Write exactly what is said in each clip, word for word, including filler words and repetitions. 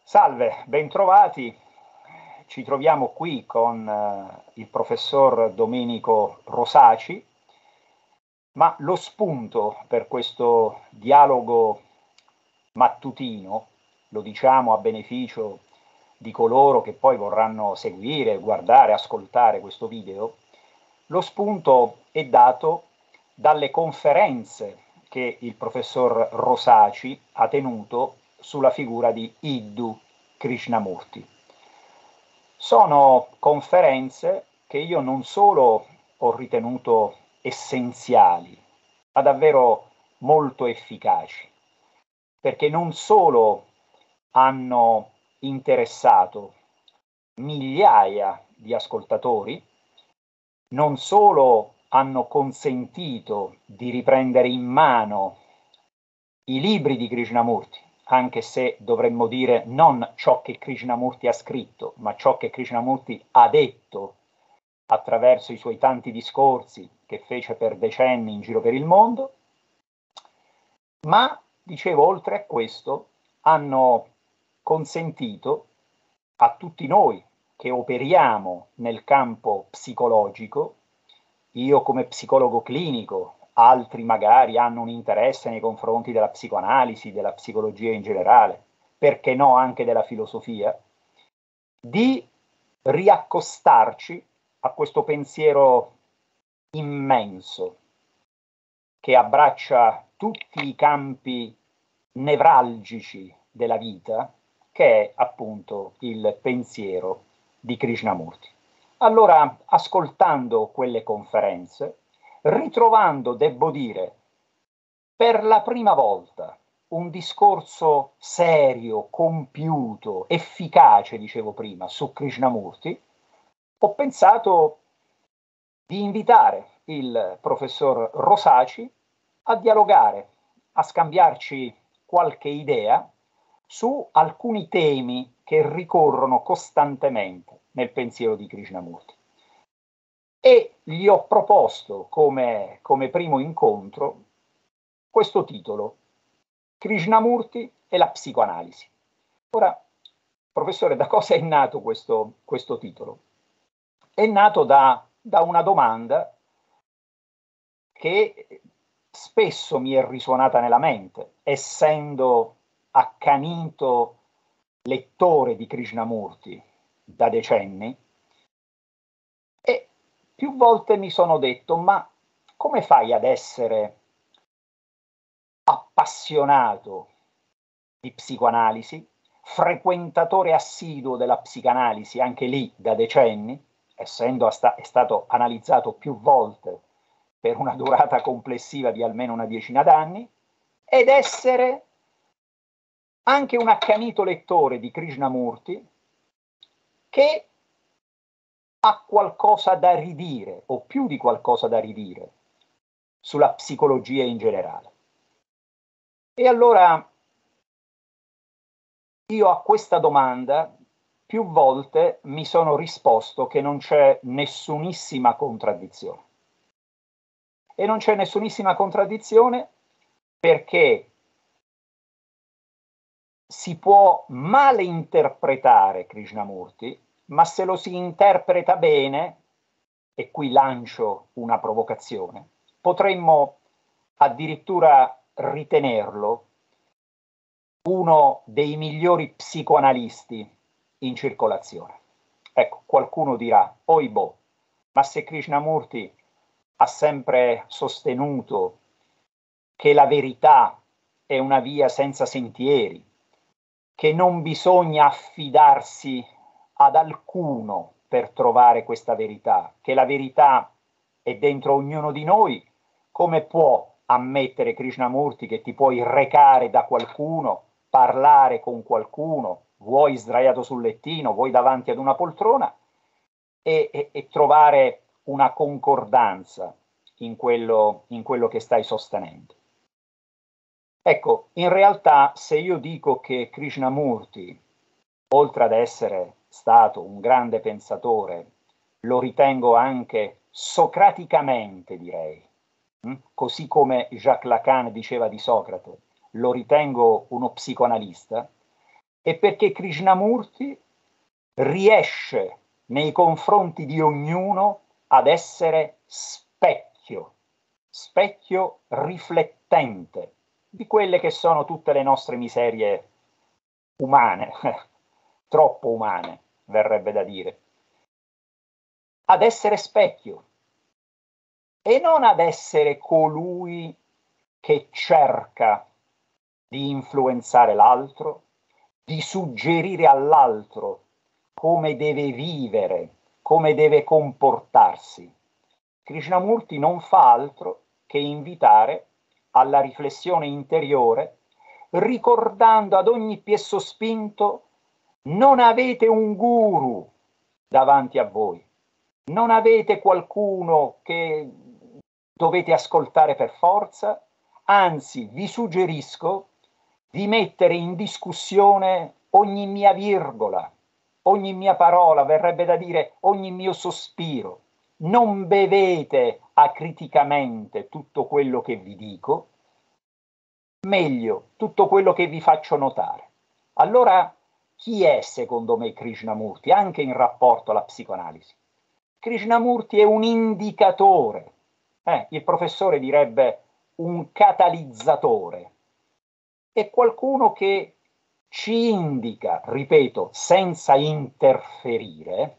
Salve, bentrovati. Ci troviamo qui con eh, il professor Domenico Rosaci, ma lo spunto per questo dialogo mattutino, lo diciamo a beneficio di coloro che poi vorranno seguire, guardare, ascoltare questo video, lo spunto è dato dalle conferenze che il professor Rosaci ha tenuto sulla figura di Iddu Krishnamurti. Sono conferenze che io non solo ho ritenuto essenziali, ma davvero molto efficaci, perché non solo hanno interessato migliaia di ascoltatori, non solo hanno consentito di riprendere in mano i libri di Krishnamurti, anche se dovremmo dire non ciò che Krishnamurti ha scritto, ma ciò che Krishnamurti ha detto attraverso i suoi tanti discorsi che fece per decenni in giro per il mondo, ma, dicevo, oltre a questo, hanno consentito a tutti noi che operiamo nel campo psicologico, io come psicologo clinico, altri magari hanno un interesse nei confronti della psicoanalisi, della psicologia in generale, perché no anche della filosofia, di riaccostarci a questo pensiero immenso che abbraccia tutti i campi nevralgici della vita, che è appunto il pensiero di Krishnamurti. Allora, ascoltando quelle conferenze, ritrovando, devo dire, per la prima volta un discorso serio, compiuto, efficace, dicevo prima, su Krishnamurti, ho pensato di invitare il professor Rosaci a dialogare, a scambiarci qualche idea su alcuni temi che ricorrono costantemente nel pensiero di Krishnamurti. E gli ho proposto come, come primo incontro questo titolo: Krishnamurti e la psicoanalisi. Ora, professore, da cosa è nato questo, questo titolo? È nato da, da una domanda che spesso mi è risuonata nella mente, essendo accanito lettore di Krishnamurti da decenni, e più volte mi sono detto: ma come fai ad essere appassionato di psicoanalisi, frequentatore assiduo della psicanalisi, anche lì da decenni, essendo sta- è stato analizzato più volte per una durata complessiva di almeno una decina d'anni, ed essere anche un accanito lettore di Krishnamurti che ha qualcosa da ridire, o più di qualcosa da ridire, sulla psicologia in generale. E allora io a questa domanda più volte mi sono risposto che non c'è nessunissima contraddizione. E non c'è nessunissima contraddizione perché si può male interpretare Krishnamurti, ma se lo si interpreta bene, e qui lancio una provocazione, potremmo addirittura ritenerlo uno dei migliori psicoanalisti in circolazione. Ecco, qualcuno dirà: oibò, ma se Krishnamurti ha sempre sostenuto che la verità è una via senza sentieri, che non bisogna affidarsi ad alcuno per trovare questa verità, che la verità è dentro ognuno di noi, come può ammettere Krishnamurti che ti puoi recare da qualcuno, parlare con qualcuno, vuoi sdraiato sul lettino, vuoi davanti ad una poltrona, e, e, e trovare una concordanza in quello, in quello che stai sostenendo? Ecco, in realtà, se io dico che Krishnamurti, oltre ad essere stato un grande pensatore, lo ritengo anche socraticamente, direi, hm? Così come Jacques Lacan diceva di Socrate, lo ritengo uno psicoanalista, e perché Krishnamurti riesce nei confronti di ognuno ad essere specchio, specchio riflettente di quelle che sono tutte le nostre miserie umane, troppo umane, verrebbe da dire. Ad essere specchio e non ad essere colui che cerca di influenzare l'altro, di suggerire all'altro come deve vivere, come deve comportarsi. Krishnamurti non fa altro che invitare alla riflessione interiore, ricordando ad ogni piè sospinto: non avete un guru davanti a voi, non avete qualcuno che dovete ascoltare per forza, anzi vi suggerisco di mettere in discussione ogni mia virgola, ogni mia parola, verrebbe da dire ogni mio sospiro. Non bevete acriticamente tutto quello che vi dico, meglio tutto quello che vi faccio notare. Allora, chi è secondo me Krishnamurti, anche in rapporto alla psicoanalisi? Krishnamurti è un indicatore, eh, il professore direbbe un catalizzatore, è qualcuno che ci indica, ripeto, senza interferire,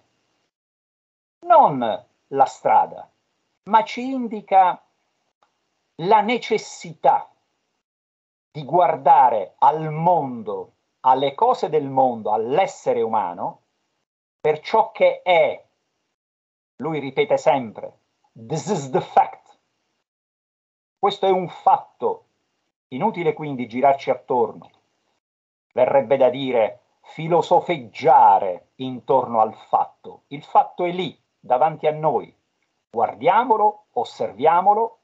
non la strada, ma ci indica la necessità di guardare al mondo, alle cose del mondo, all'essere umano, per ciò che è. Lui ripete sempre: this is the fact. Questo è un fatto. Inutile quindi girarci attorno. Verrebbe da dire filosofeggiare intorno al fatto. Il fatto è lì, davanti a noi. Guardiamolo, osserviamolo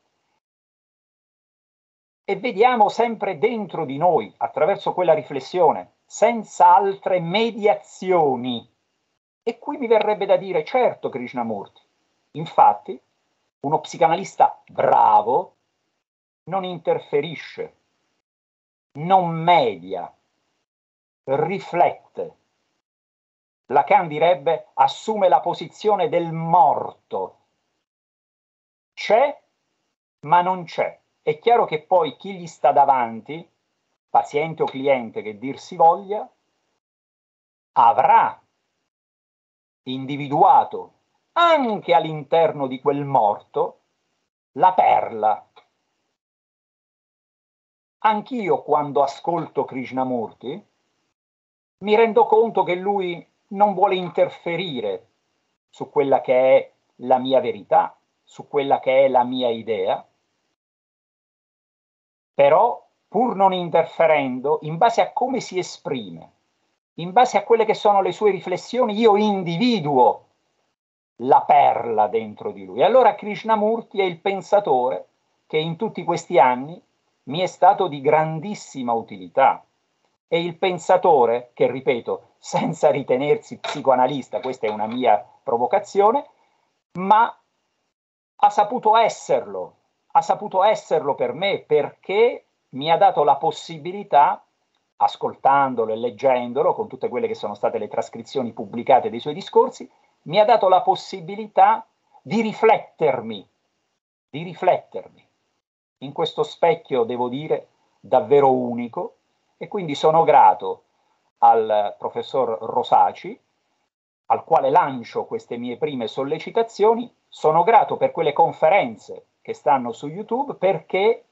e vediamo sempre dentro di noi, attraverso quella riflessione, senza altre mediazioni. E qui mi verrebbe da dire: certo, Krishnamurti, infatti uno psicanalista bravo non interferisce, non media, riflette. Lacan direbbe: assume la posizione del morto. C'è, ma non c'è. È chiaro che poi chi gli sta davanti, paziente o cliente che dir si voglia, avrà individuato anche all'interno di quel morto la perla. Anch'io, quando ascolto Krishnamurti, mi rendo conto che lui non vuole interferire su quella che è la mia verità, su quella che è la mia idea, però, pur non interferendo, in base a come si esprime, in base a quelle che sono le sue riflessioni, io individuo la perla dentro di lui. Allora Krishnamurti è il pensatore che in tutti questi anni mi è stato di grandissima utilità. È il pensatore che, ripeto, senza ritenersi psicoanalista, questa è una mia provocazione, ma ha saputo esserlo, ha saputo esserlo per me perché mi ha dato la possibilità, ascoltandolo e leggendolo, con tutte quelle che sono state le trascrizioni pubblicate dei suoi discorsi, mi ha dato la possibilità di riflettermi, di riflettermi in questo specchio, devo dire, davvero unico, e quindi sono grato al professor Rosaci, al quale lancio queste mie prime sollecitazioni. Sono grato per quelle conferenze che stanno su YouTube, perché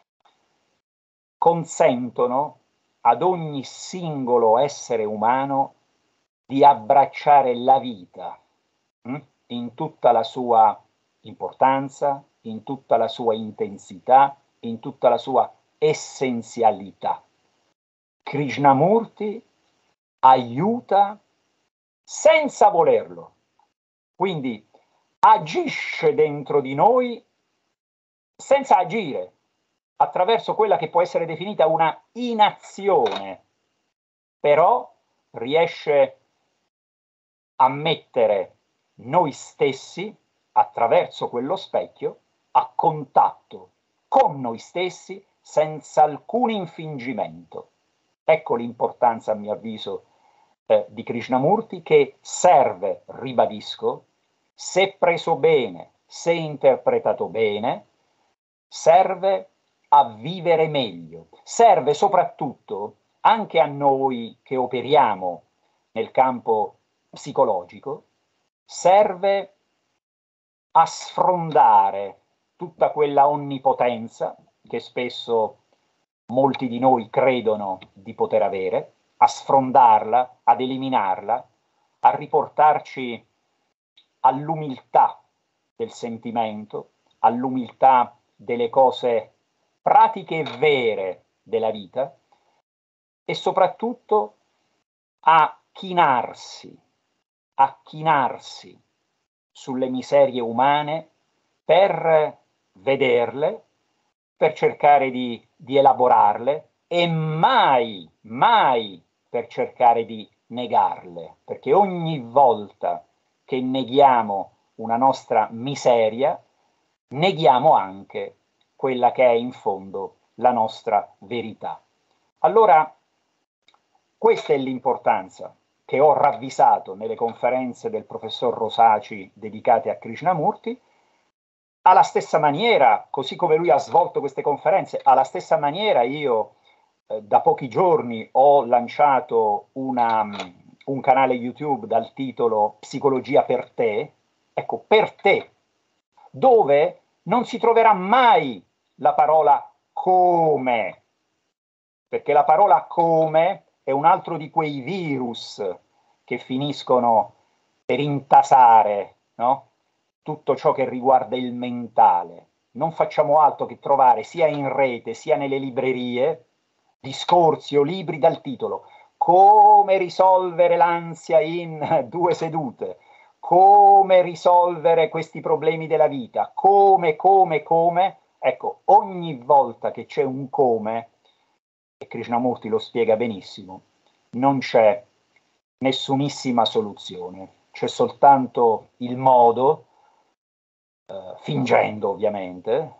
consentono ad ogni singolo essere umano di abbracciare la vita hm? in tutta la sua importanza, in tutta la sua intensità, in tutta la sua essenzialità. Krishnamurti aiuta senza volerlo, quindi agisce dentro di noi senza agire, attraverso quella che può essere definita una inazione, però riesce a mettere noi stessi, attraverso quello specchio, a contatto con noi stessi senza alcun infingimento. Ecco l'importanza, a mio avviso, eh, di Krishnamurti, che serve, ribadisco, se preso bene, se interpretato bene, serve a vivere meglio, serve soprattutto anche a noi che operiamo nel campo psicologico, serve a sfrondare tutta quella onnipotenza che spesso molti di noi credono di poter avere, a sfrondarla, ad eliminarla, a riportarci all'umiltà del sentimento, all'umiltà delle cose pratiche e vere della vita, e soprattutto a chinarsi, a chinarsi sulle miserie umane per vederle, per cercare di, di elaborarle e mai, mai per cercare di negarle, perché ogni volta che neghiamo una nostra miseria, neghiamo anche quella che è in fondo la nostra verità. Allora, questa è l'importanza che ho ravvisato nelle conferenze del professor Rosaci dedicate a Krishnamurti. Alla stessa maniera, così come lui ha svolto queste conferenze, alla stessa maniera io eh, da pochi giorni ho lanciato una, un canale YouTube dal titolo Psicologia per te, ecco, per te, dove non si troverà mai la parola come, perché la parola come è un altro di quei virus che finiscono per intasare, no? Tutto ciò che riguarda il mentale. Non facciamo altro che trovare sia in rete sia nelle librerie discorsi o libri dal titolo come risolvere l'ansia in due sedute, come risolvere questi problemi della vita, come, come, come. Ecco, ogni volta che c'è un come, e Krishnamurti lo spiega benissimo, non c'è nessunissima soluzione, c'è soltanto il modo, eh, fingendo ovviamente,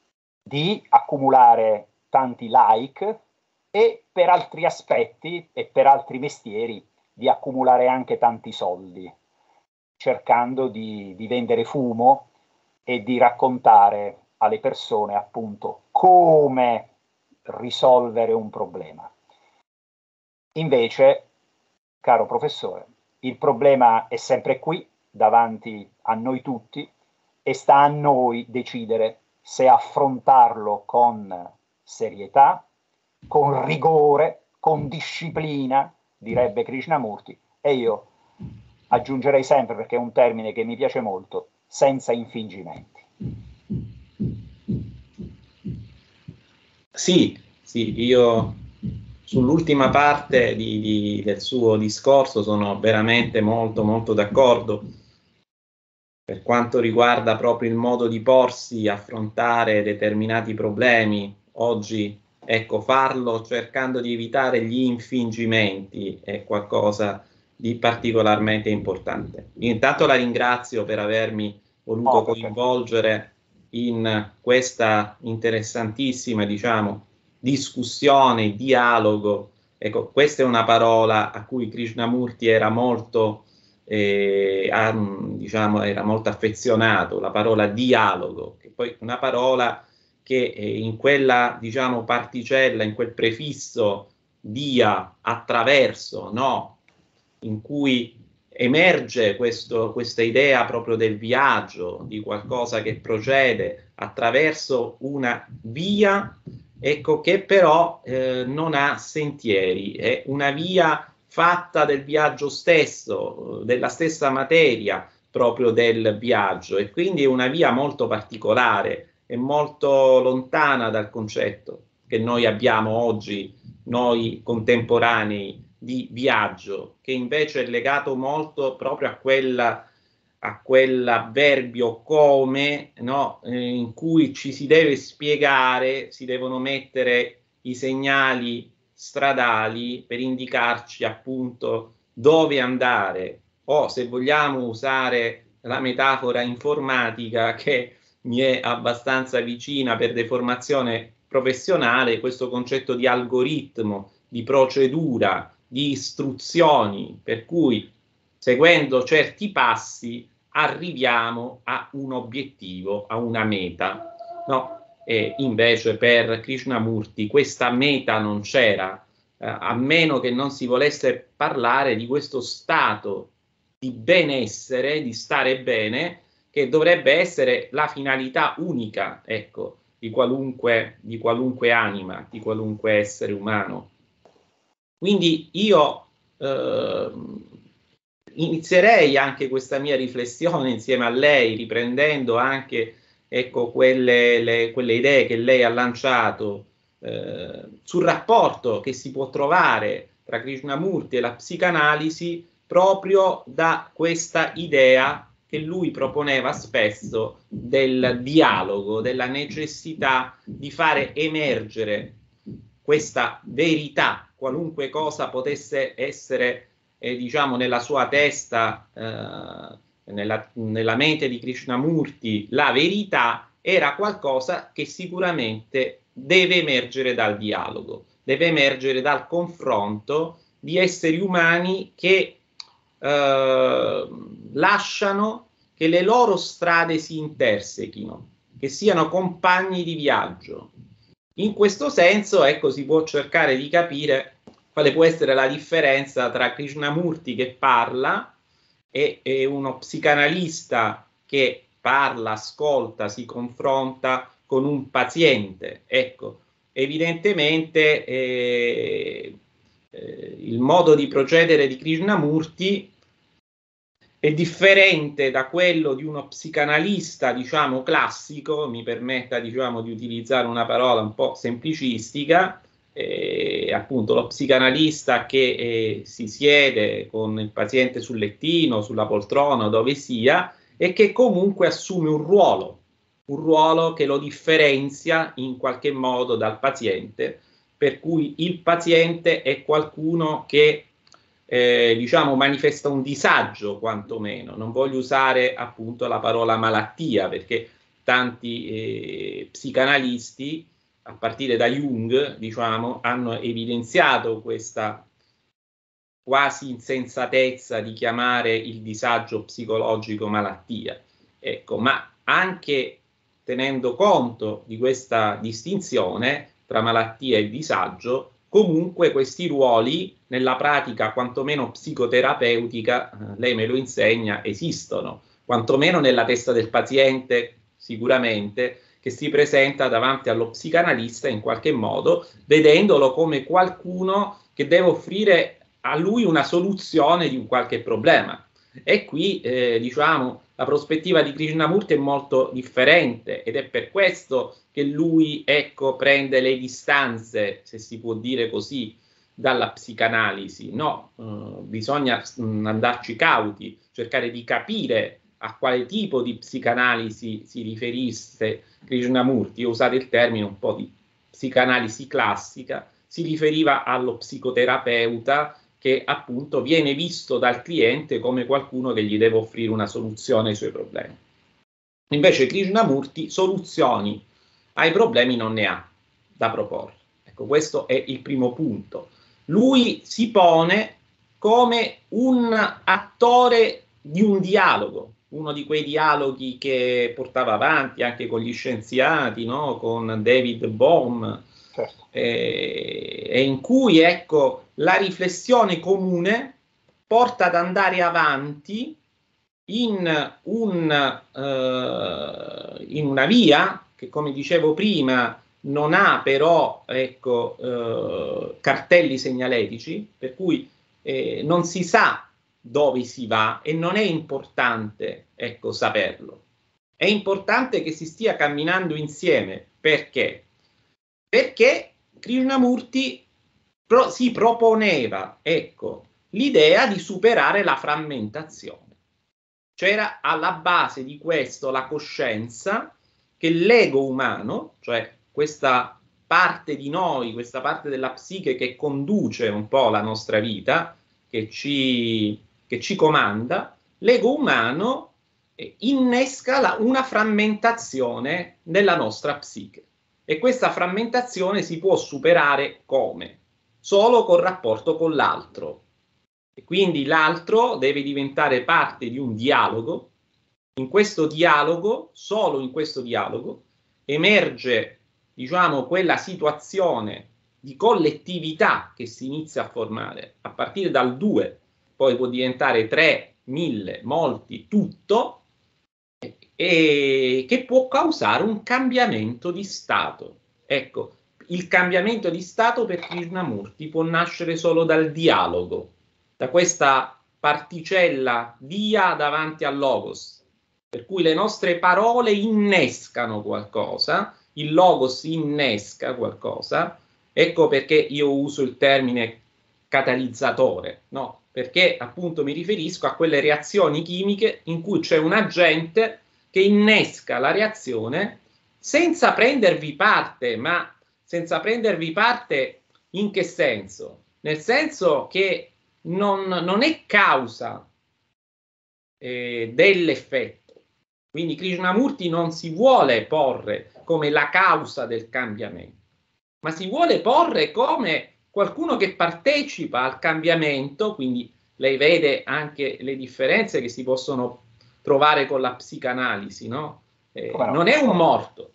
di accumulare tanti like e per altri aspetti e per altri mestieri di accumulare anche tanti soldi, cercando di, di vendere fumo e di raccontare alle persone appunto come risolvere un problema. Invece, caro professore, il problema è sempre qui, davanti a noi tutti, e sta a noi decidere se affrontarlo con serietà, con rigore, con disciplina, direbbe Krishnamurti, e io aggiungerei sempre, perché è un termine che mi piace molto, senza infingimenti. Sì, sì, io sull'ultima parte di, di, del suo discorso sono veramente molto, molto d'accordo. Per quanto riguarda proprio il modo di porsi, affrontare determinati problemi, oggi, ecco, farlo cercando di evitare gli infingimenti è qualcosa di particolarmente importante. Intanto la ringrazio per avermi voluto coinvolgere in questa interessantissima, diciamo, discussione, dialogo. Ecco, questa è una parola a cui Krishnamurti era molto, eh, a, diciamo, era molto affezionato, la parola dialogo, che poi è una parola che eh, in quella, diciamo, particella, in quel prefisso dia, attraverso, no? In cui emerge questo, questa idea proprio del viaggio, di qualcosa che procede attraverso una via, ecco, che però eh, non ha sentieri, è una via fatta del viaggio stesso, della stessa materia proprio del viaggio, e quindi è una via molto particolare e molto lontana dal concetto che noi abbiamo oggi, noi contemporanei, di viaggio, che invece è legato molto proprio a quella a quell'avverbio come, no, eh, in cui ci si deve spiegare, si devono mettere i segnali stradali per indicarci appunto dove andare, o se vogliamo usare la metafora informatica che mi è abbastanza vicina per deformazione professionale, questo concetto di algoritmo di procedura, di istruzioni, per cui seguendo certi passi arriviamo a un obiettivo, a una meta, no? E invece per Krishnamurti questa meta non c'era, eh, a meno che non si volesse parlare di questo stato di benessere, di stare bene, che dovrebbe essere la finalità unica, ecco, di qualunque, di qualunque anima, di qualunque essere umano. Quindi io eh, inizierei anche questa mia riflessione insieme a lei, riprendendo anche, ecco, quelle, le, quelle idee che lei ha lanciato eh, sul rapporto che si può trovare tra Krishnamurti e la psicanalisi, proprio da questa idea che lui proponeva spesso del dialogo, della necessità di fare emergere questa verità, qualunque cosa potesse essere, eh, diciamo, nella sua testa, eh, nella, nella mente di Krishnamurti, la verità era qualcosa che sicuramente deve emergere dal dialogo, deve emergere dal confronto di esseri umani che eh, lasciano che le loro strade si intersechino, che siano compagni di viaggio. In questo senso, ecco, si può cercare di capire quale può essere la differenza tra Krishnamurti che parla e, e uno psicanalista che parla, ascolta, si confronta con un paziente. Ecco, evidentemente eh, eh, il modo di procedere di Krishnamurti è differente da quello di uno psicanalista, diciamo, classico, mi permetta, diciamo, di utilizzare una parola un po' semplicistica, eh, appunto lo psicanalista che eh, si siede con il paziente sul lettino, sulla poltrona, dove sia, e che comunque assume un ruolo, un ruolo che lo differenzia in qualche modo dal paziente, per cui il paziente è qualcuno che Eh, diciamo manifesta un disagio, quantomeno. Non voglio usare appunto la parola malattia, perché tanti eh, psicanalisti, a partire da Jung, diciamo, hanno evidenziato questa quasi insensatezza di chiamare il disagio psicologico malattia. Ecco, ma anche tenendo conto di questa distinzione tra malattia e disagio, comunque questi ruoli nella pratica quantomeno psicoterapeutica, eh, lei me lo insegna, esistono, quantomeno nella testa del paziente sicuramente, che si presenta davanti allo psicanalista in qualche modo, vedendolo come qualcuno che deve offrire a lui una soluzione di un qualche problema. E qui, eh, diciamo, la prospettiva di Krishnamurti è molto differente, ed è per questo che lui, ecco, prende le distanze, se si può dire così, dalla psicanalisi. No, eh, bisogna mh, andarci cauti, cercare di capire a quale tipo di psicanalisi si riferisse Krishnamurti. Io ho usato il termine un po' di psicanalisi classica, si riferiva allo psicoterapeuta che appunto viene visto dal cliente come qualcuno che gli deve offrire una soluzione ai suoi problemi. Invece Krishnamurti soluzioni ai problemi non ne ha da proporre. Ecco, questo è il primo punto. Lui si pone come un attore di un dialogo, uno di quei dialoghi che portava avanti anche con gli scienziati, no? Con David Bohm, certo. eh, e in cui, ecco, la riflessione comune porta ad andare avanti in, un, uh, in una via che, come dicevo prima, non ha però, ecco, uh, cartelli segnaletici, per cui eh, non si sa dove si va e non è importante, ecco, saperlo. È importante che si stia camminando insieme. Perché? Perché Krishnamurti pro- si proponeva, ecco, l'idea di superare la frammentazione. C'era alla base di questo la coscienza che l'ego umano, cioè questa parte di noi, questa parte della psiche che conduce un po' la nostra vita, che ci, che ci comanda, l'ego umano eh, innesca la, una frammentazione nella nostra psiche. E questa frammentazione si può superare come? solo col rapporto con l'altro. E quindi l'altro deve diventare parte di un dialogo. In questo dialogo, solo in questo dialogo, emerge, diciamo, quella situazione di collettività che si inizia a formare a partire dal due, poi può diventare tre, mille, molti, tutto, e che può causare un cambiamento di stato. Ecco, il cambiamento di stato per Krishnamurti può nascere solo dal dialogo, da questa particella dia davanti al logos, per cui le nostre parole innescano qualcosa, il logos innesca qualcosa. Ecco perché io uso il termine catalizzatore, no? Perché appunto mi riferisco a quelle reazioni chimiche in cui c'è un agente che innesca la reazione senza prendervi parte. Ma senza prendervi parte in che senso? Nel senso che non, non è causa eh, dell'effetto. Quindi Krishnamurti non si vuole porre come la causa del cambiamento, ma si vuole porre come qualcuno che partecipa al cambiamento. Quindi lei vede anche le differenze che si possono trovare con la psicanalisi, no? Eh, no? Non è un morto,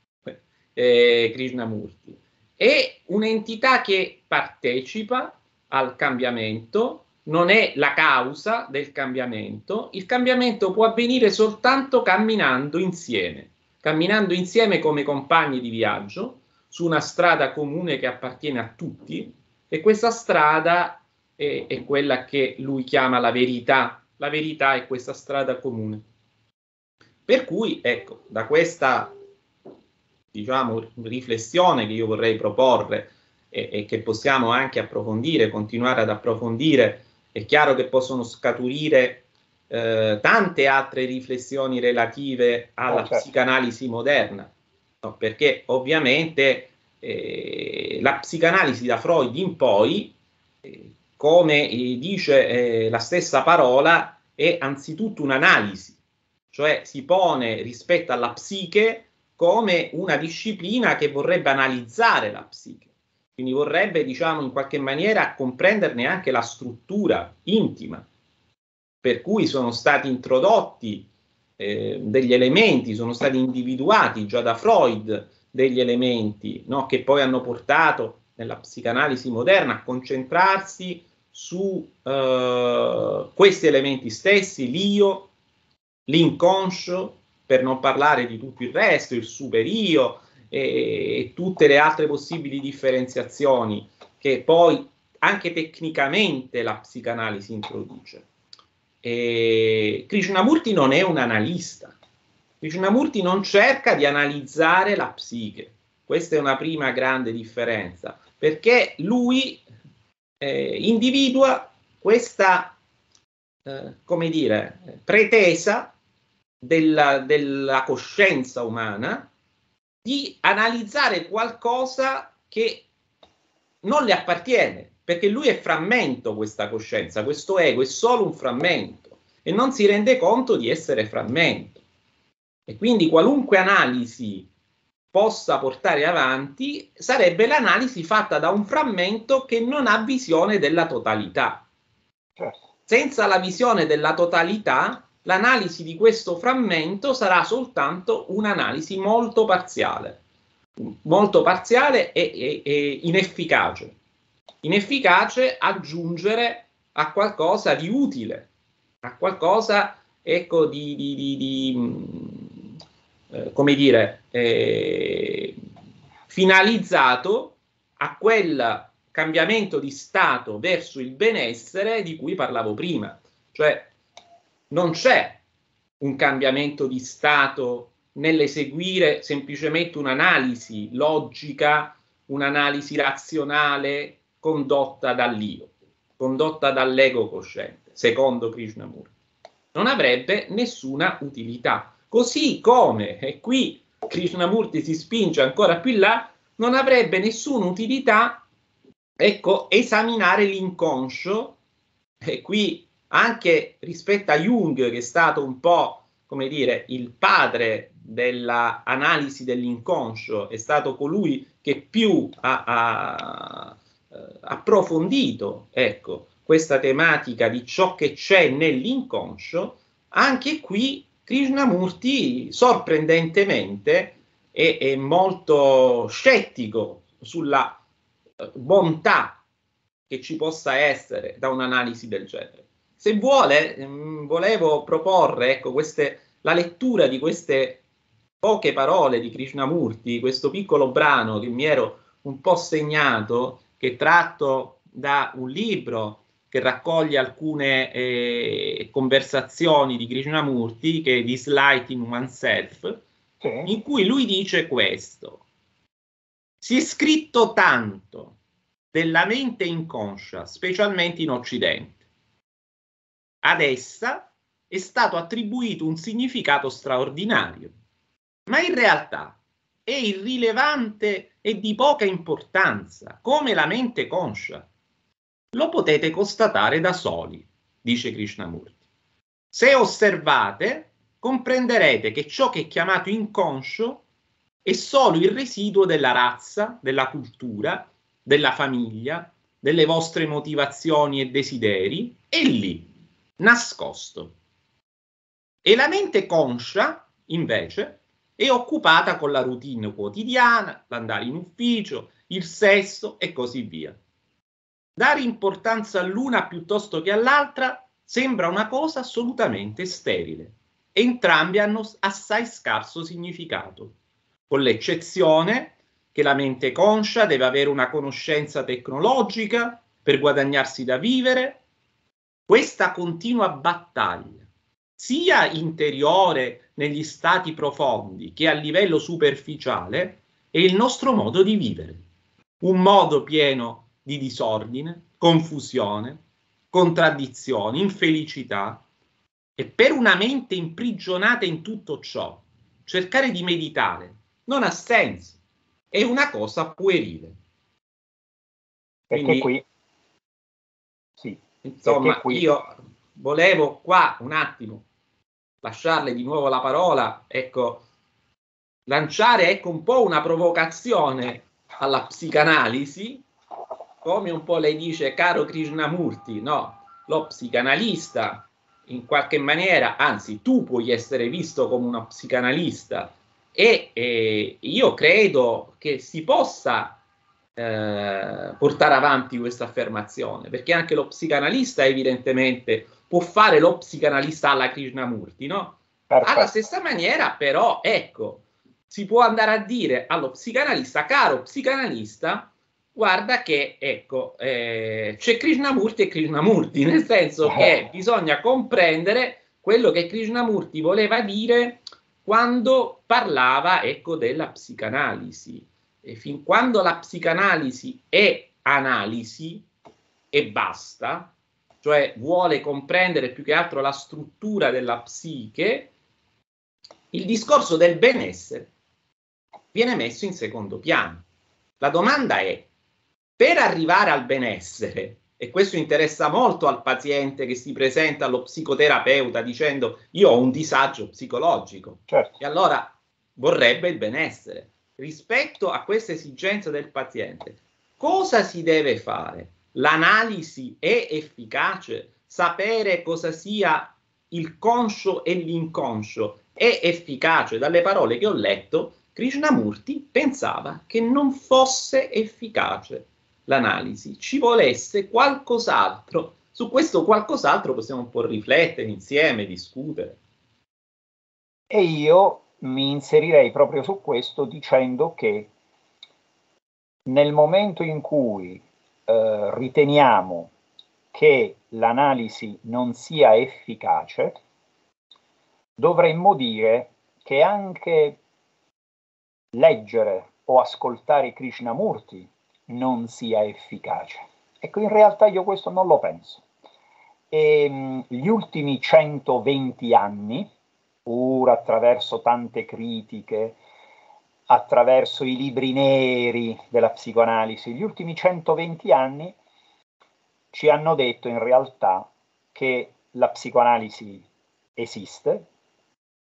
eh, Krishnamurti, è un'entità che partecipa al cambiamento, non è la causa del cambiamento. Il cambiamento può avvenire soltanto camminando insieme, camminando insieme come compagni di viaggio su una strada comune che appartiene a tutti, e questa strada è, è quella che lui chiama la verità. La verità è questa strada comune. Per cui, ecco, da questa, diciamo, riflessione che io vorrei proporre e, e che possiamo anche approfondire, continuare ad approfondire, è chiaro che possono scaturire eh, tante altre riflessioni relative alla oh, certo. psicanalisi moderna, no? Perché ovviamente eh, la psicanalisi da Freud in poi, eh, come eh, dice eh, la stessa parola, è anzitutto un'analisi, cioè si pone rispetto alla psiche come una disciplina che vorrebbe analizzare la psiche. Quindi vorrebbe, diciamo, in qualche maniera comprenderne anche la struttura intima, per cui sono stati introdotti eh, degli elementi, sono stati individuati già da Freud degli elementi, no, che poi hanno portato nella psicanalisi moderna a concentrarsi su eh, questi elementi stessi, l'io, l'inconscio, per non parlare di tutto il resto, il superio e tutte le altre possibili differenziazioni che poi anche tecnicamente la psicanalisi introduce. E Krishnamurti non è un analista. Krishnamurti non cerca di analizzare la psiche. Questa è una prima grande differenza, perché lui eh, individua questa, eh, come dire, pretesa della, della coscienza umana di analizzare qualcosa che non le appartiene, perché lui è frammento, questa coscienza, questo ego è solo un frammento e non si rende conto di essere frammento. E quindi qualunque analisi possa portare avanti sarebbe l'analisi fatta da un frammento che non ha visione della totalità. Certo. Senza la visione della totalità, l'analisi di questo frammento sarà soltanto un'analisi molto parziale, molto parziale e, e, e inefficace. Inefficace a giungere a qualcosa di utile, a qualcosa, ecco, di, di, di, di eh, come dire, eh, finalizzato a quel cambiamento di stato verso il benessere di cui parlavo prima. Cioè, non c'è un cambiamento di stato nell'eseguire semplicemente un'analisi logica, un'analisi razionale condotta dall'io, condotta dall'ego cosciente, secondo Krishnamurti. Non avrebbe nessuna utilità. Così come, e qui Krishnamurti si spinge ancora più in là, non avrebbe nessuna utilità, ecco, esaminare l'inconscio, e qui anche rispetto a Jung, che è stato un po', come dire, il padre dell'analisi dell'inconscio, è stato colui che più ha, ha eh, approfondito, ecco, questa tematica di ciò che c'è nell'inconscio, anche qui Krishnamurti sorprendentemente è, è molto scettico sulla eh, bontà che ci possa essere da un'analisi del genere. Se vuole, mh, volevo proporre, ecco, queste, la lettura di queste poche parole di Krishnamurti, questo piccolo brano che mi ero un po' segnato, che è tratto da un libro che raccoglie alcune eh, conversazioni di Krishnamurti, che è This Light in Oneself, sì, in cui lui dice questo: si è scritto tanto della mente inconscia, specialmente in Occidente. Ad essa è stato attribuito un significato straordinario, ma in realtà è irrilevante e di poca importanza, come la mente conscia. Lo potete constatare da soli, dice Krishnamurti. Se osservate, comprenderete che ciò che è chiamato inconscio è solo il residuo della razza, della cultura, della famiglia, delle vostre motivazioni e desideri, è lì, nascosto. E la mente conscia, invece, è occupata con la routine quotidiana, l'andare in ufficio, il sesso e così via. Dare importanza all'una piuttosto che all'altra sembra una cosa assolutamente sterile. Entrambi hanno assai scarso significato, con l'eccezione che la mente conscia deve avere una conoscenza tecnologica per guadagnarsi da vivere. Questa continua battaglia, sia interiore negli stati profondi che a livello superficiale, è il nostro modo di vivere. Un modo pieno di disordine, confusione, contraddizioni, infelicità. E per una mente imprigionata in tutto ciò, cercare di meditare non ha senso, è una cosa puerile. Perché Quindi, qui, sì, insomma, qui... io volevo qua un attimo lasciarle di nuovo la parola, ecco, lanciare ecco un po' una provocazione alla psicanalisi, come un po' lei dice, caro Krishnamurti, no, lo psicanalista in qualche maniera, anzi tu puoi essere visto come uno psicanalista e eh, io credo che si possa eh, portare avanti questa affermazione, perché anche lo psicanalista evidentemente può fare lo psicanalista alla Krishnamurti, no? Perfetto. Alla stessa maniera però, ecco, si può andare a dire allo psicanalista, caro psicanalista, guarda che, ecco, eh, c'è Krishnamurti e Krishnamurti, nel senso che bisogna comprendere quello che Krishnamurti voleva dire quando parlava, ecco, della psicanalisi. E fin quando la psicanalisi è analisi e basta, cioè vuole comprendere più che altro la struttura della psiche, il discorso del benessere viene messo in secondo piano. La domanda è, per arrivare al benessere, e questo interessa molto al paziente che si presenta allo psicoterapeuta dicendo io ho un disagio psicologico, certo, e allora vorrebbe il benessere. Rispetto a questa esigenza del paziente, cosa si deve fare? L'analisi è efficace? Sapere cosa sia il conscio e l'inconscio è efficace? Dalle parole che ho letto, Krishnamurti pensava che non fosse efficace l'analisi, ci volesse qualcos'altro. Su questo qualcos'altro possiamo un po' riflettere insieme, discutere. E io mi inserirei proprio su questo dicendo che nel momento in cui eh, riteniamo che l'analisi non sia efficace, dovremmo dire che anche leggere o ascoltare Krishnamurti non sia efficace. Ecco, in realtà io questo non lo penso. E, mh, gli ultimi centoventi anni, pur attraverso tante critiche, attraverso i libri neri della psicoanalisi, gli ultimi centoventi anni ci hanno detto in realtà che la psicoanalisi esiste,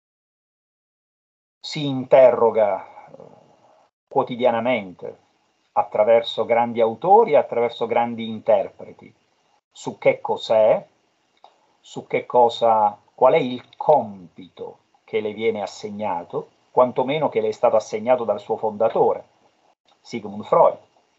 si interroga quotidianamente attraverso grandi autori, attraverso grandi interpreti, su che cos'è, su che cosa, qual è il compito che le viene assegnato, quantomeno che le è stato assegnato dal suo fondatore, Sigmund Freud.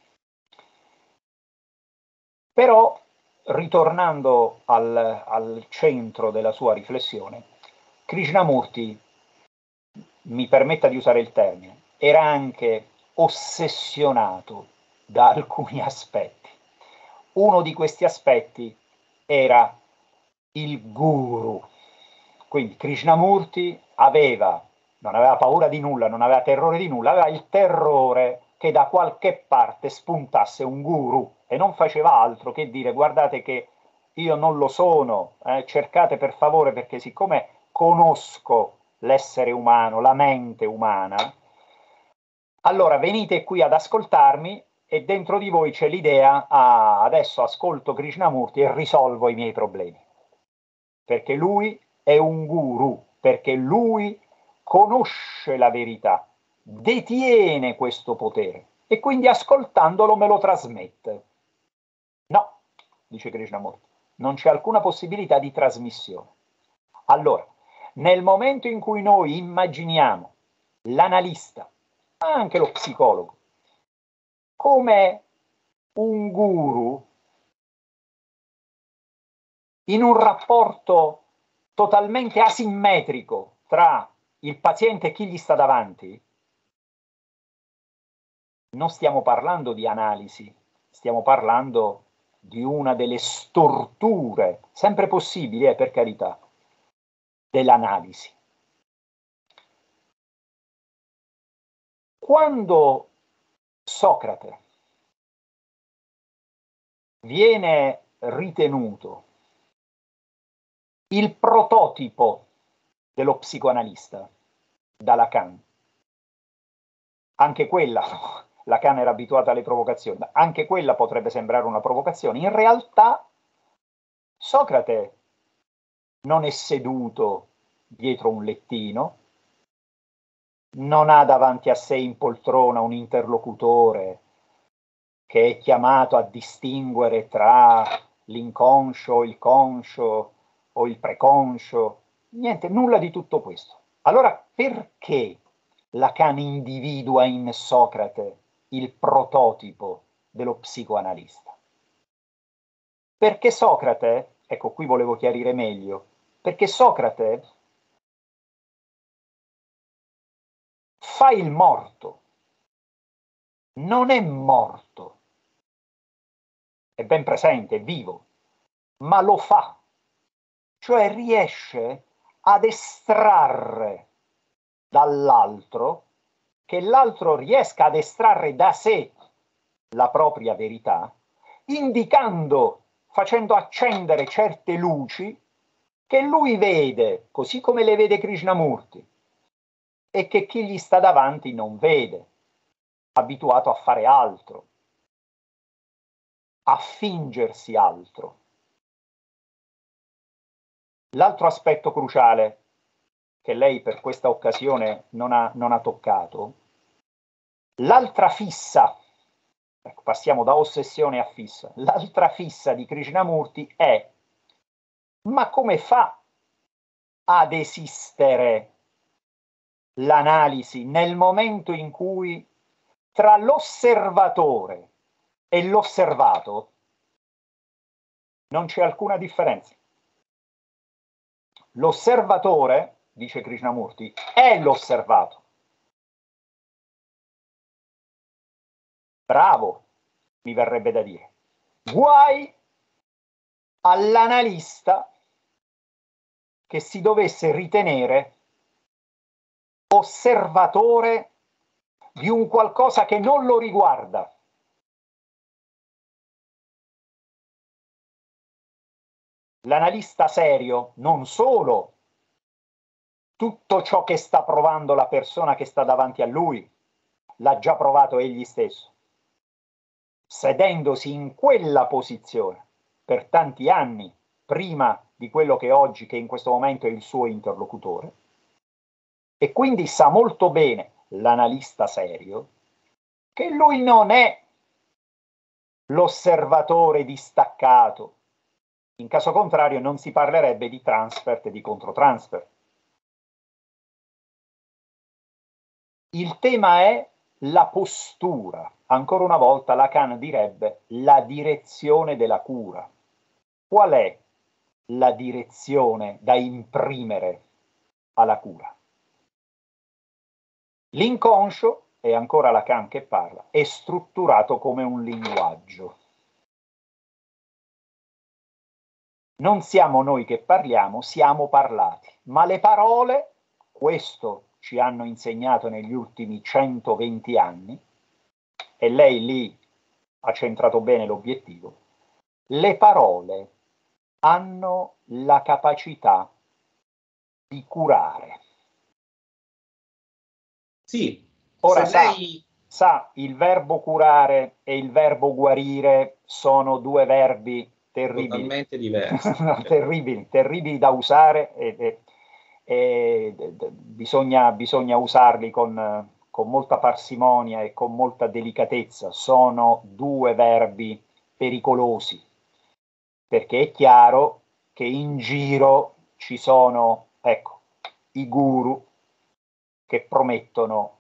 Però, ritornando al, al centro della sua riflessione, Krishnamurti, mi permetta di usare il termine, era anche ossessionato da alcuni aspetti. Uno di questi aspetti era il guru. Quindi Krishnamurti aveva, non aveva paura di nulla, non aveva terrore di nulla, aveva il terrore che da qualche parte spuntasse un guru, e non faceva altro che dire: guardate che io non lo sono, eh, cercate per favore, perché siccome conosco l'essere umano, la mente umana, allora venite qui ad ascoltarmi e dentro di voi c'è l'idea: ah, adesso ascolto Krishnamurti e risolvo i miei problemi. Perché lui è un guru, perché lui conosce la verità, detiene questo potere e quindi ascoltandolo me lo trasmette. No, dice Krishnamurti, non c'è alcuna possibilità di trasmissione. Allora, nel momento in cui noi immaginiamo l'analista, anche lo psicologo, come un guru in un rapporto totalmente asimmetrico tra il paziente e chi gli sta davanti, non stiamo parlando di analisi, stiamo parlando di una delle storture, sempre possibili, eh, per carità, dell'analisi. Quando Socrate viene ritenuto il prototipo dello psicoanalista da Lacan, anche quella, Lacan era abituata alle provocazioni, anche quella potrebbe sembrare una provocazione. In realtà Socrate non è seduto dietro un lettino, non ha davanti a sé in poltrona un interlocutore che è chiamato a distinguere tra l'inconscio, il conscio o il preconscio. Niente, nulla di tutto questo. Allora perché Lacan individua in Socrate il prototipo dello psicoanalista? Perché Socrate, ecco qui volevo chiarire meglio, perché Socrate fa il morto, non è morto, è ben presente, è vivo, ma lo fa, cioè riesce ad estrarre dall'altro, che l'altro riesca ad estrarre da sé la propria verità, indicando, facendo accendere certe luci che lui vede, così come le vede Krishnamurti, e che chi gli sta davanti non vede, abituato a fare altro, a fingersi altro. L'altro aspetto cruciale che lei per questa occasione non ha, non ha toccato, l'altra fissa, ecco, passiamo da ossessione a fissa, l'altra fissa di Krishnamurti è: ma come fa ad esistere l'analisi nel momento in cui tra l'osservatore e l'osservato non c'è alcuna differenza? L'osservatore, dice Krishnamurti, è l'osservato. Bravo, mi verrebbe da dire. Guai all'analista che si dovesse ritenere osservatore di un qualcosa che non lo riguarda. L'analista serio non solo tutto ciò che sta provando la persona che sta davanti a lui l'ha già provato egli stesso, sedendosi in quella posizione per tanti anni prima di quello che oggi, che in questo momento è il suo interlocutore, e quindi sa molto bene l'analista serio che lui non è l'osservatore distaccato. In caso contrario non si parlerebbe di transfert e di controtransfert. Il tema è la postura. Ancora una volta Lacan direbbe la direzione della cura. Qual è la direzione da imprimere alla cura? L'inconscio, è ancora Lacan che parla, è strutturato come un linguaggio. Non siamo noi che parliamo, siamo parlati, ma le parole, questo ci hanno insegnato negli ultimi centoventi anni, e lei lì ha centrato bene l'obiettivo, le parole hanno la capacità di curare. Sì, ora se sa, lei... sa, il verbo curare e il verbo guarire sono due verbi terribili. Totalmente diversi. terribili, terribili da usare e, e, e d- d- bisogna, bisogna usarli con, con molta parsimonia e con molta delicatezza. Sono due verbi pericolosi, perché è chiaro che in giro ci sono, ecco, i guru che promettono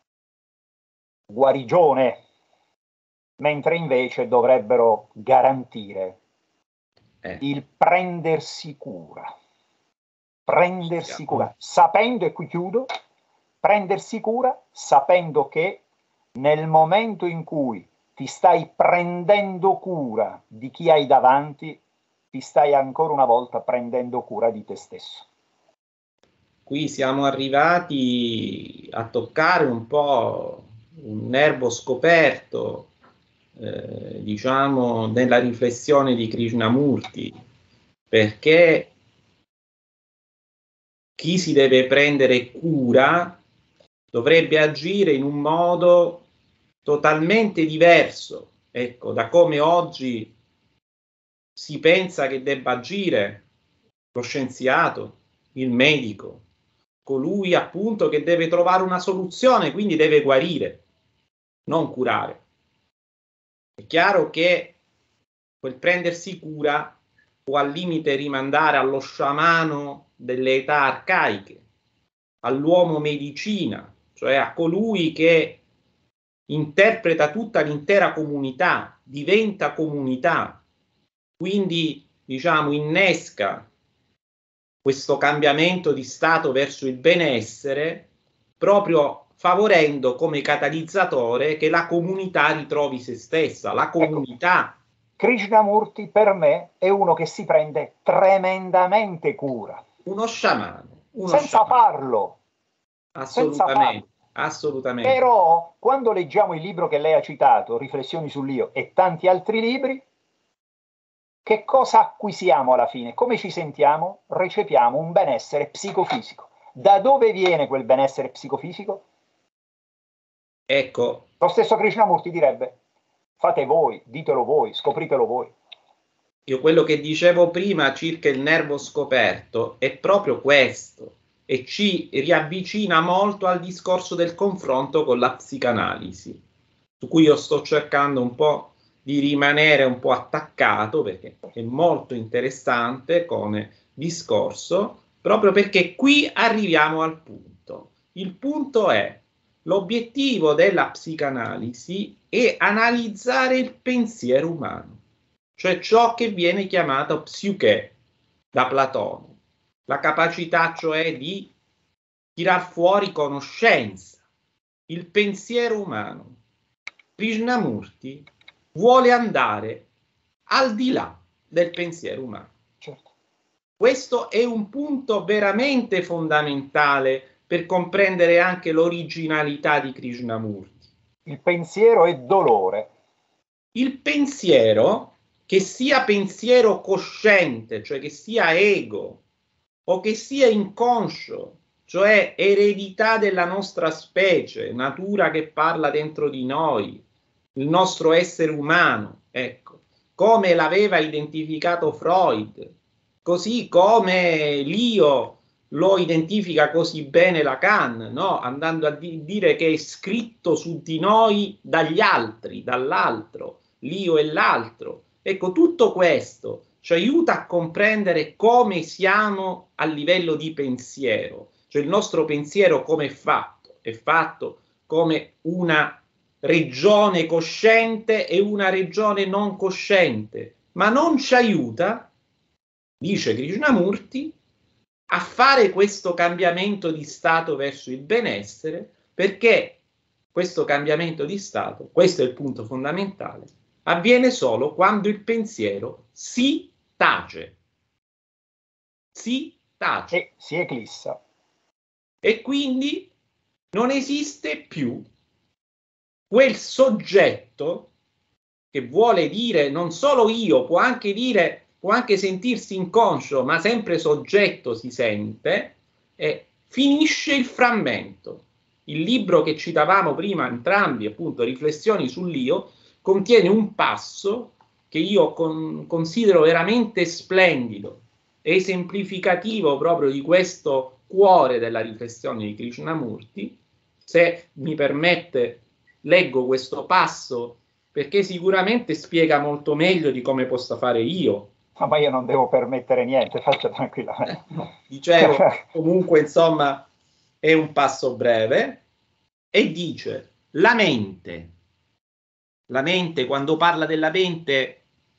guarigione, mentre invece dovrebbero garantire eh. il prendersi cura. Prendersi cura, sapendo, e qui chiudo, prendersi cura sapendo che nel momento in cui ti stai prendendo cura di chi hai davanti, ti stai ancora una volta prendendo cura di te stesso. Qui siamo arrivati a toccare un po' un nervo scoperto, eh, diciamo, nella riflessione di Krishnamurti, perché chi si deve prendere cura dovrebbe agire in un modo totalmente diverso, ecco, da come oggi si pensa che debba agire lo scienziato, il medico, colui appunto che deve trovare una soluzione, quindi deve guarire, non curare. È chiaro che quel prendersi cura può al limite rimandare allo sciamano delle età arcaiche, all'uomo medicina, cioè a colui che interpreta tutta l'intera comunità, diventa comunità, quindi diciamo innesca questo cambiamento di stato verso il benessere, proprio favorendo come catalizzatore che la comunità ritrovi se stessa, la comunità. Ecco, Krishnamurti per me è uno che si prende tremendamente cura. Uno sciamano. Uno senza sciamano. farlo. Assolutamente, senza farlo. assolutamente. Però quando leggiamo il libro che lei ha citato, Riflessioni sull'io, e tanti altri libri, che cosa acquisiamo alla fine? Come ci sentiamo? Recepiamo un benessere psicofisico. Da dove viene quel benessere psicofisico? Ecco. Lo stesso Krishnamurti direbbe, fate voi, ditelo voi, scopritelo voi. Io quello che dicevo prima circa il nervo scoperto è proprio questo, e ci riavvicina molto al discorso del confronto con la psicanalisi, su cui io sto cercando un po' di rimanere un po' attaccato, perché è molto interessante come discorso, proprio perché qui arriviamo al punto. Il punto è: l'obiettivo della psicanalisi è analizzare il pensiero umano, cioè ciò che viene chiamato psiche da Platone, la capacità cioè di tirar fuori conoscenza, il pensiero umano. Krishnamurti vuole andare al di là del pensiero umano. Certo. Questo è un punto veramente fondamentale per comprendere anche l'originalità di Krishnamurti. Il pensiero è dolore. Il pensiero, che sia pensiero cosciente, cioè che sia ego, o che sia inconscio, cioè eredità della nostra specie, natura che parla dentro di noi, il nostro essere umano, ecco, come l'aveva identificato Freud, così come l'io lo identifica così bene Lacan, no? Andando a di- dire che è scritto su di noi dagli altri, dall'altro, l'io e l'altro. Ecco, tutto questo ci aiuta a comprendere come siamo a livello di pensiero, cioè il nostro pensiero come è fatto, è fatto come una regione cosciente e una regione non cosciente, ma non ci aiuta, dice Krishnamurti, a fare questo cambiamento di stato verso il benessere, perché questo cambiamento di stato, questo è il punto fondamentale, avviene solo quando il pensiero si tace. Si tace. E si eclissa. E quindi non esiste più quel soggetto che vuole dire non solo io, può anche dire, può anche sentirsi inconscio, ma sempre soggetto si sente, e finisce il frammento. Il libro che citavamo prima entrambi, appunto, Riflessioni sull'io, contiene un passo che io con, considero veramente splendido, esemplificativo proprio di questo cuore della riflessione di Krishnamurti. Se mi permette, leggo questo passo perché sicuramente spiega molto meglio di come possa fare io. No, ma io non devo permettere niente, faccia tranquillamente. Eh, no, dicevo, comunque, insomma, è un passo breve e dice: la mente, la mente, quando parla della mente,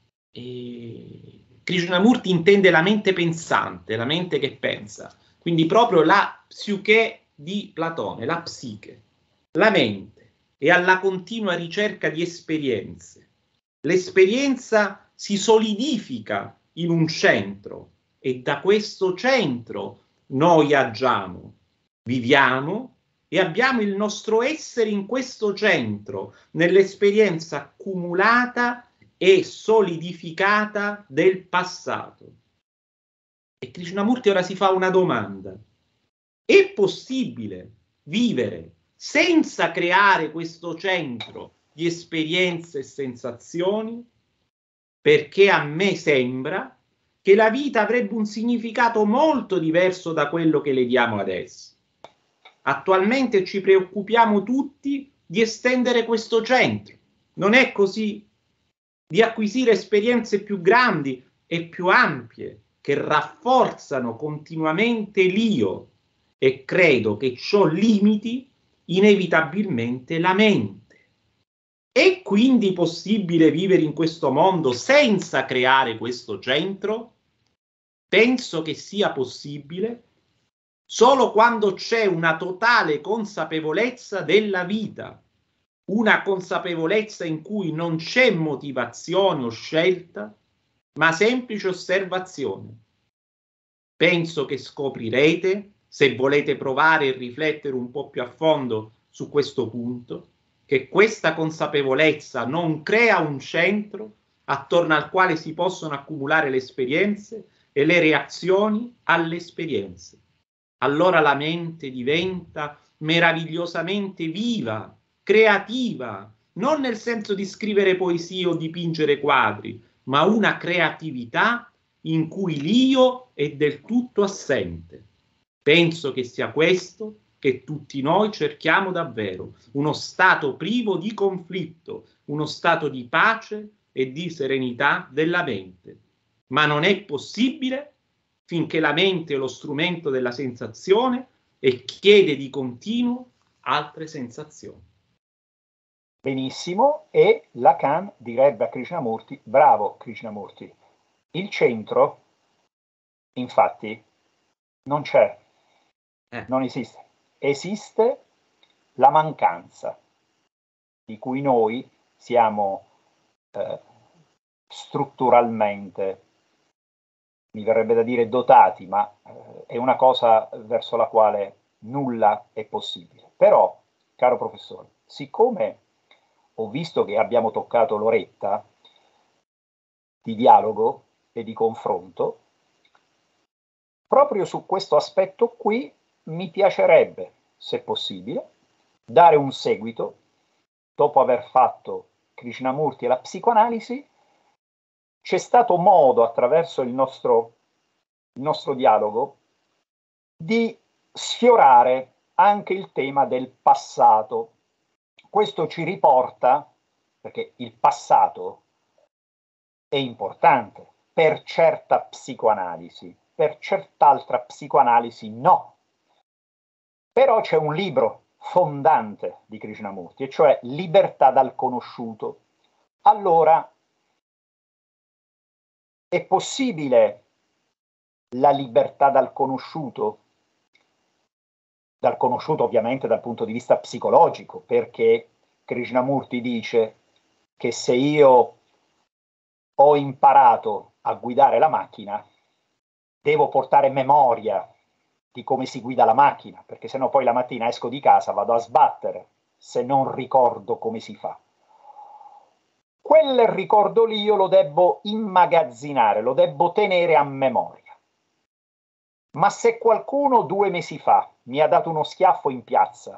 eh, Krishnamurti intende la mente pensante, la mente che pensa, quindi proprio la psiche di Platone, la psiche, la mente è alla continua ricerca di esperienze. L'esperienza si solidifica in un centro e da questo centro noi agiamo, viviamo e abbiamo il nostro essere in questo centro, nell'esperienza accumulata e solidificata del passato. E Krishnamurti ora si fa una domanda: è possibile vivere senza creare questo centro di esperienze e sensazioni? Perché a me sembra che la vita avrebbe un significato molto diverso da quello che le diamo adesso. Attualmente ci preoccupiamo tutti di estendere questo centro, non è così? Di acquisire esperienze più grandi e più ampie che rafforzano continuamente l'io, e credo che ciò limiti inevitabilmente la mente. È quindi possibile vivere in questo mondo senza creare questo centro? Penso che sia possibile solo quando c'è una totale consapevolezza della vita, una consapevolezza in cui non c'è motivazione o scelta, ma semplice osservazione. Penso che scoprirete, se volete provare e riflettere un po' più a fondo su questo punto, che questa consapevolezza non crea un centro attorno al quale si possono accumulare le esperienze e le reazioni alle esperienze. Allora la mente diventa meravigliosamente viva, creativa, non nel senso di scrivere poesie o dipingere quadri, ma una creatività in cui l'io è del tutto assente. Penso che sia questo che tutti noi cerchiamo davvero, uno stato privo di conflitto, uno stato di pace e di serenità della mente. Ma non è possibile finché la mente è lo strumento della sensazione e chiede di continuo altre sensazioni. Benissimo, e Lacan direbbe a Krishnamurti: bravo Krishnamurti, il centro infatti non c'è, Eh. non esiste, esiste la mancanza di cui noi siamo eh, strutturalmente, mi verrebbe da dire dotati, ma eh, è una cosa verso la quale nulla è possibile. Però, caro professore, siccome ho visto che abbiamo toccato l'oretta di dialogo e di confronto, proprio su questo aspetto qui mi piacerebbe, se possibile, dare un seguito, dopo aver fatto Krishnamurti e la psicoanalisi. C'è stato modo, attraverso il nostro, il nostro dialogo, di sfiorare anche il tema del passato. Questo ci riporta perché il passato è importante per certa psicoanalisi, per cert'altra psicoanalisi no. Però c'è un libro fondante di Krishnamurti, e cioè Libertà dal conosciuto. Allora, è possibile la libertà dal conosciuto? Dal conosciuto ovviamente dal punto di vista psicologico, perché Krishnamurti dice che se io ho imparato a guidare la macchina, devo portare memoria di come si guida la macchina, perché sennò poi la mattina esco di casa, vado a sbattere, se non ricordo come si fa. Quel ricordo lì io lo debbo immagazzinare, lo debbo tenere a memoria. Ma se qualcuno due mesi fa mi ha dato uno schiaffo in piazza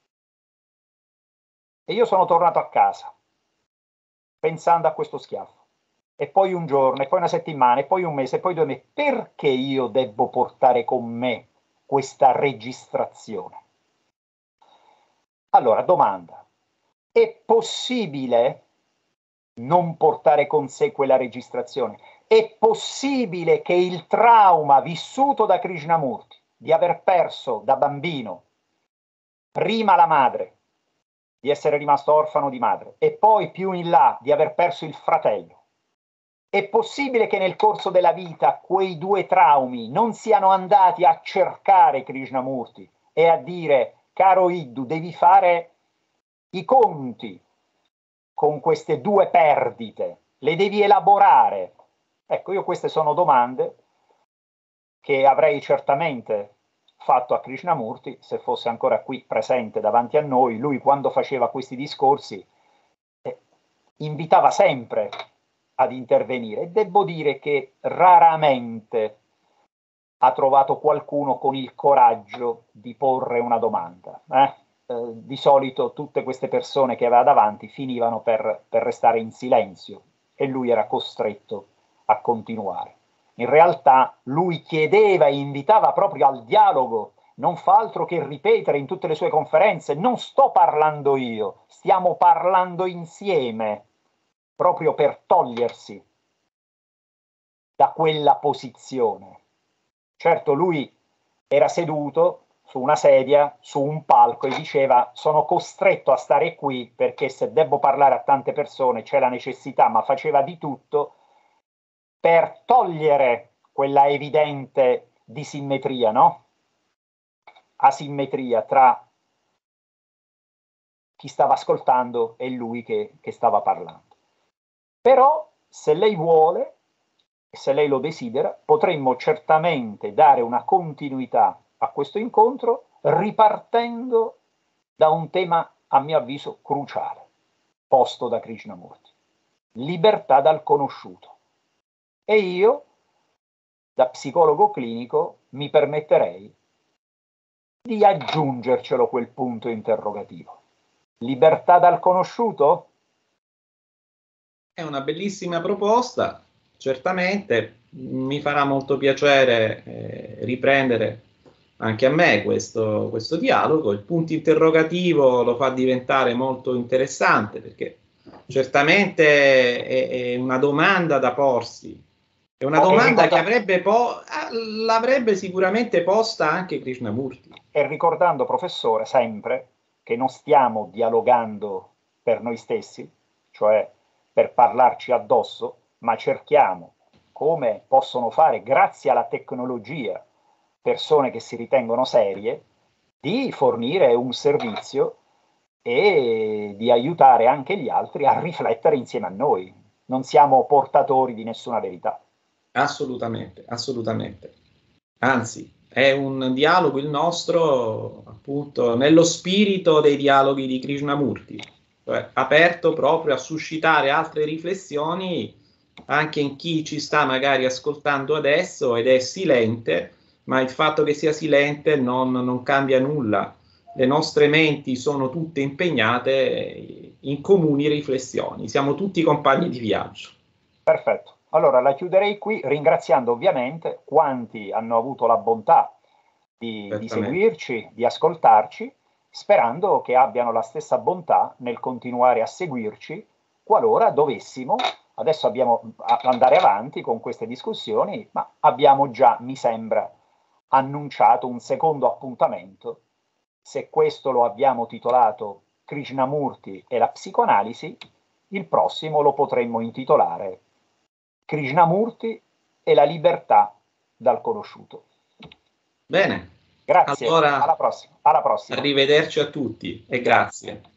e io sono tornato a casa pensando a questo schiaffo, e poi un giorno, e poi una settimana, e poi un mese, e poi due mesi, perché io debbo portare con me questa registrazione? Allora, domanda: è possibile non portare con sé quella registrazione? È possibile che il trauma vissuto da Krishnamurti di aver perso da bambino prima la madre, di essere rimasto orfano di madre, e poi più in là di aver perso il fratello, è possibile che nel corso della vita quei due traumi non siano andati a cercare Krishnamurti e a dire: caro Iddu, devi fare i conti con queste due perdite, le devi elaborare? Ecco, io queste sono domande che avrei certamente fatto a Krishnamurti se fosse ancora qui presente davanti a noi. Lui, quando faceva questi discorsi, eh, invitava sempre ad intervenire, e devo dire che raramente ha trovato qualcuno con il coraggio di porre una domanda. Eh? Eh, di solito tutte queste persone che aveva davanti finivano per, per restare in silenzio, e lui era costretto a continuare. In realtà lui chiedeva e invitava proprio al dialogo, non fa altro che ripetere in tutte le sue conferenze: non sto parlando io, stiamo parlando insieme, proprio per togliersi da quella posizione. Certo, lui era seduto su una sedia, su un palco, e diceva: sono costretto a stare qui perché se devo parlare a tante persone c'è la necessità, ma faceva di tutto per togliere quella evidente disimmetria, no? Asimmetria tra chi stava ascoltando e lui che, che stava parlando. Però, se lei vuole, se lei lo desidera, potremmo certamente dare una continuità a questo incontro ripartendo da un tema, a mio avviso, cruciale, posto da Krishnamurti: libertà dal conosciuto. E io, da psicologo clinico, mi permetterei di aggiungercelo quel punto interrogativo. Libertà dal conosciuto? È una bellissima proposta, certamente mi farà molto piacere eh, riprendere anche a me questo, questo dialogo. Il punto interrogativo lo fa diventare molto interessante, perché certamente è, è una domanda da porsi, è una Oh, domanda che ricorda- avrebbe po- l'avrebbe sicuramente posta anche Krishnamurti. E ricordando, professore, sempre che non stiamo dialogando per noi stessi, cioè per parlarci addosso, ma cerchiamo, come possono fare grazie alla tecnologia persone che si ritengono serie, di fornire un servizio e di aiutare anche gli altri a riflettere insieme a noi. Non siamo portatori di nessuna verità. Assolutamente, assolutamente. Anzi, è un dialogo il nostro, appunto, nello spirito dei dialoghi di Krishnamurti, cioè aperto proprio a suscitare altre riflessioni anche in chi ci sta magari ascoltando adesso ed è silente, ma il fatto che sia silente non, non cambia nulla. Le nostre menti sono tutte impegnate in comuni riflessioni, siamo tutti compagni di viaggio. Perfetto. Allora la chiuderei qui, ringraziando ovviamente quanti hanno avuto la bontà di, di seguirci, di ascoltarci, sperando che abbiano la stessa bontà nel continuare a seguirci qualora dovessimo, adesso abbiamo a andare avanti con queste discussioni, ma abbiamo già, mi sembra, annunciato un secondo appuntamento. Se questo lo abbiamo titolato Krishnamurti e la psicoanalisi, il prossimo lo potremmo intitolare Krishnamurti e la libertà dal conosciuto. Bene. Grazie, Allora, alla prossima. Alla prossima. Arrivederci a tutti e grazie.